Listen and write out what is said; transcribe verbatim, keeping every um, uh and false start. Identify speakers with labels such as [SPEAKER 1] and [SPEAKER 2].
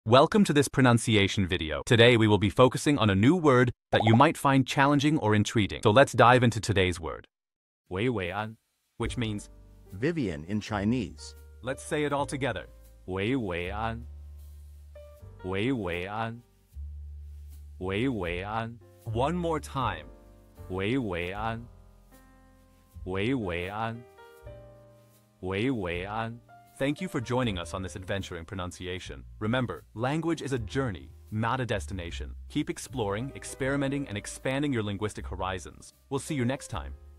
[SPEAKER 1] Welcome to this pronunciation video. Today we will be focusing on a new word that you might find challenging or intriguing. So let's dive into today's word.
[SPEAKER 2] 维维安，
[SPEAKER 1] which means
[SPEAKER 3] Vivian in Chinese.
[SPEAKER 1] let's say it all together.
[SPEAKER 2] 维维安，维维安，维维安，
[SPEAKER 1] One more time.
[SPEAKER 2] 维维安，维维安，维维安。
[SPEAKER 1] Thank you for joining us on this adventure in pronunciation. Remember, language is a journey, not a destination. Keep exploring, experimenting, and expanding your linguistic horizons. We'll see you next time.